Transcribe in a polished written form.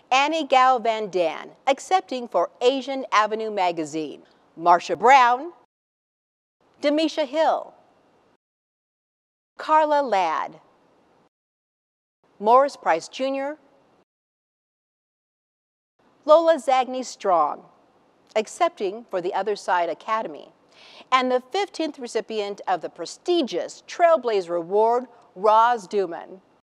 Annie Gao Van Dan, accepting for Asian Avenue magazine. Marsha Brown, Demisha Hill, Carla Ladd, Morris Price Jr., Lola Zagney Strong, accepting for the Other Side Academy, and the 15th recipient of the prestigious Trailblazer Award, Roz Duman.